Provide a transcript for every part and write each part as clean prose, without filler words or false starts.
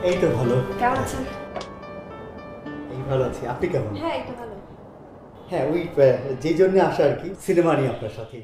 এই তো ভালো। কেমন আছেন? এই ভালো আছি, আপনি কেমন? হ্যাঁ, এই তো ভালো। হ্যাঁ, ওই যে জন্য আসা আর কি, সিনেমা নিয়ে আপনার সাথে।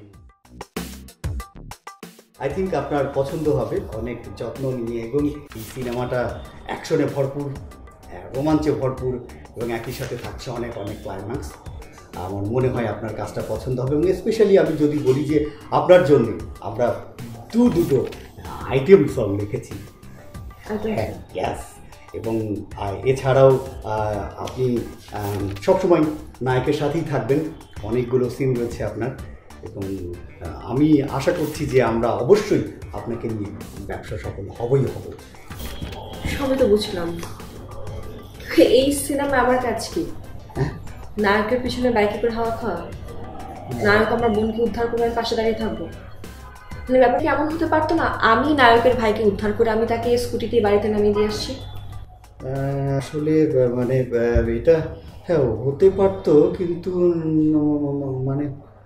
আই থিঙ্ক আপনার পছন্দ হবে, অনেক যত্ন নিয়ে এবং এই সিনেমাটা অ্যাকশনে ভরপুর, রোমাঞ্চে ভরপুর এবং একই সাথে থাকছে অনেক অনেক ক্লাইম্যাক্স। আমার মনে হয় আপনার কাজটা পছন্দ হবে এবং স্পেশালি আমি যদি বলি যে আপনার জন্য আমরা দুটো আইটেম সং লিখেছি। হ্যাঁ, ইয়াস। এবং এছাড়াও আপনি সবসময় নায়কের সাথেই থাকবেন, অনেকগুলো সিন রয়েছে আপনার এবং আমি আশা করছি যে আমরা অবশ্যই আপনাকে নিয়ে ব্যবসা সফল হবই হব। সবই তো বুঝলাম, এই সিনেমা আমার কাজ কি? নায়কের পিছনে বাইকে করে হাওয়া খাওয়া? নায়ক আমার বোনকে উদ্ধার করে আমি পাশে দাঁড়িয়ে থাকবো? মানে ব্যাপার কি এমন হতে পারতো না আমি নায়কের ভাইকে উদ্ধার করে আমি তাকে স্কুটি দিয়ে বাড়িতে নামিয়ে দিয়ে আসছি? আসলে মানে এটা হ্যাঁ হতে পারতো, কিন্তু মানে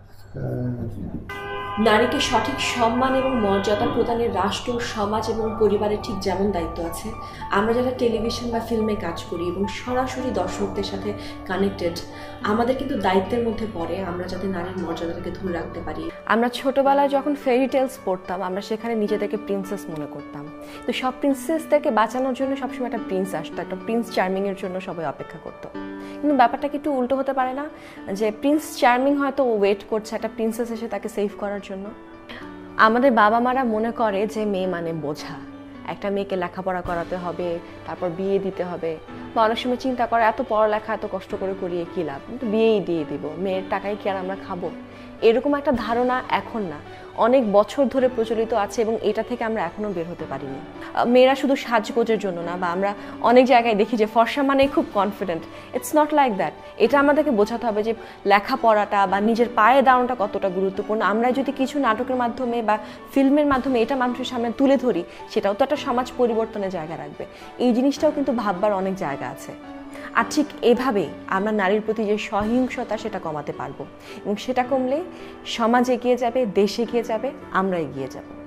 নারীকে সঠিক সম্মান এবং মর্যাদা প্রদানের রাষ্ট্র, সমাজ এবং পরিবারের ঠিক যেমন দায়িত্ব আছে, আমরা যারা টেলিভিশন বা ফিল্মে কাজ করি এবং সরাসরি দর্শকদের সাথে কানেক্টেড, আমাদের কিন্তু দায়িত্বের মধ্যে পড়ে আমরা যাতে নারীর মর্যাদাটাকে ধরে রাখতে পারি। আমরা ছোটবেলায় যখন ফেরি টেলস পড়তাম, আমরা সেখানে নিজেদেরকে প্রিন্সেস মনে করতাম। তো সব প্রিন্সেসদেরকে বাঁচানোর জন্য সবসময় একটা প্রিন্স আসতো, একটা প্রিন্স চার্মিংয়ের জন্য সবাই অপেক্ষা করতো। কিন্তু ব্যাপারটা কি একটু উল্টো হতে পারে না, যে প্রিন্স চার্মিং হয়তো ওয়েট করছে একটা প্রিন্সেস এসে তাকে সেভ করার জন্য? আমাদের বাবা মারা মনে করে যে মেয়ে মানে বোঝা, একটা মেয়েকে লেখাপড়া করাতে হবে, তারপর বিয়ে দিতে হবে, বা অনেক সময় চিন্তা করে এত পড়ালেখা এত কষ্ট করে করিয়ে কী লাভ, কিন্তু বিয়েই দিয়ে দিব, মেয়ের টাকায় কি আর আমরা খাবো? এরকম একটা ধারণা এখন না, অনেক বছর ধরে প্রচলিত আছে এবং এটা থেকে আমরা এখনো বের হতে পারিনি। মেয়েরা শুধু সাজগোজের জন্য না, বা আমরা অনেক জায়গায় দেখি যে ফর্সা মানে খুব confident, it's not like that. এটা আমাদেরকে বোঝাতে হবে যে লেখাপড়াটা বা নিজের পায়ে দাঁড়ানোটা কতটা গুরুত্বপূর্ণ। আমরা যদি কিছু নাটকের মাধ্যমে বা ফিল্মের মাধ্যমে এটা মানুষের সামনে তুলে ধরি, সেটাও তো একটা সমাজ পরিবর্তনের জায়গা রাখবে। এই জিনিসটাও কিন্তু ভাববার অনেক জায়গা আছে। আর ঠিক এভাবেই আমরা নারীর প্রতি যে সহিংসতা সেটা কমাতে পারবো, এবং সেটা কমলে সমাজ এগিয়ে যাবে, দেশ এগিয়ে যাবে, আমরা এগিয়ে যাব।